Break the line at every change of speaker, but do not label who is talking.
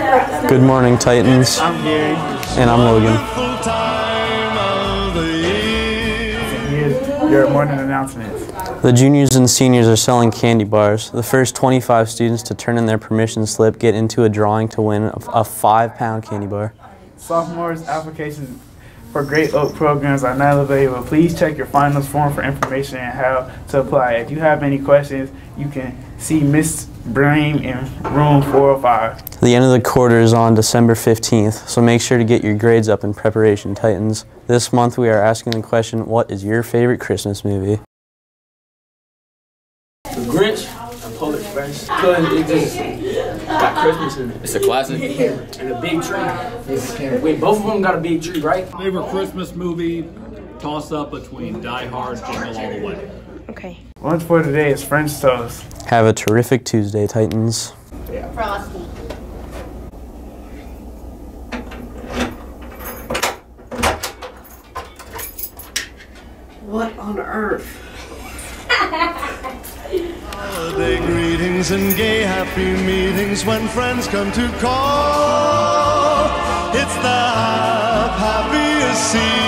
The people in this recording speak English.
Good morning, Titans.
I'm Gary.
And I'm Logan.
And here's your morning announcements.
The juniors and seniors are selling candy bars. The first 25 students to turn in their permission slip get into a drawing to win a 5-pound candy bar.
Sophomores' applications for Great Oak programs are not available. Please check your finals form for information and how to apply. If you have any questions, you can see Miss Brame in room 405.
The end of the quarter is on December 15th, so make sure to get your grades up in preparation, Titans. This month we are asking the question, what is your favorite Christmas movie?
The Grinch and Polar Express. Because it just got Christmas in it.
It's a classic.
And a big tree. Wait, both of them got a big tree, right?
Favorite Christmas movie, toss up between Die Hard, Jingle All the Way.
Okay.
Lunch for today is French toast.
Have a terrific Tuesday, Titans.
Yeah.
Frosty.
What on earth?
Holiday greetings and gay happy meetings when friends come to call. It's the happiest season.